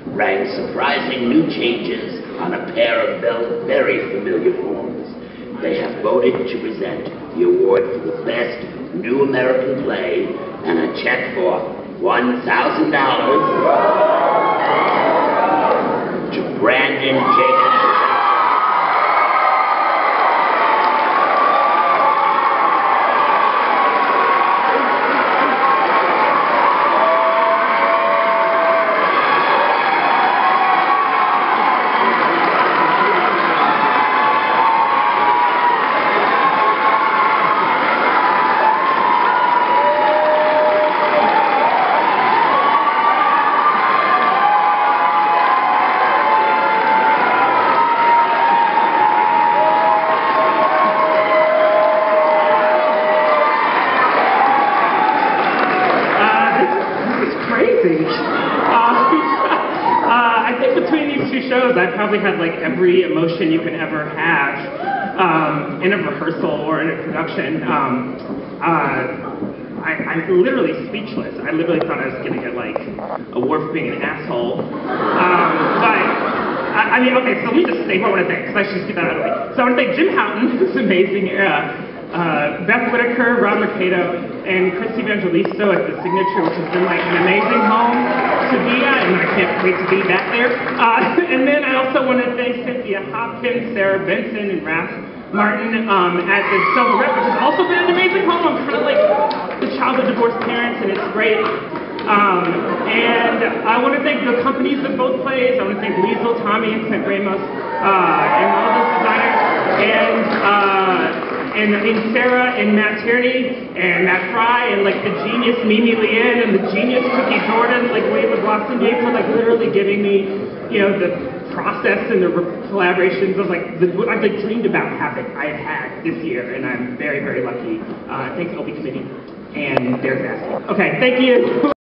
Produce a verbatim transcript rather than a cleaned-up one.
rang surprising new changes on a pair of very familiar forms. They have voted to present the award for the best new American play and a check for one thousand dollars to Branden Jacobs-Jenkins. I probably had like every emotion you could ever have um, in a rehearsal or in a production. Um, uh, I, I'm literally speechless. I literally thought I was going to get like a award for being an asshole. Um, but I, I mean, okay, so let me just say what I want to thank, because I should just get that out of the way. So I want to thank Jim Houghton, who's amazing. Uh, Uh, Beth Whitaker, Rob Mercado, and Chris Evangelisto at the Signature, which has been like an amazing home to be at, and I can't wait to be back there. Uh, and then I also want to thank Cynthia Hopkins, Sarah Benson, and Raph Martin um, at the Silver Rep, which has also been an amazing home. I'm kind of like the child of divorced parents, and it's great. Um, and I want to thank the companies of both plays. I want to thank Liesl, Tommy, and Clint Ramos, uh, and all those designers, and uh, And, and Sarah and Matt Tierney and Matt Fry and like the genius Mimi Leanne and the genius Cookie Jordan, like Wade with Boston Gates, for like literally giving me, you know, the process and the collaborations of like the, what I've like dreamed about having, I've had this year, and I'm very, very lucky. Uh, thanks, Obie Committee, and there's Asking. Okay, thank you.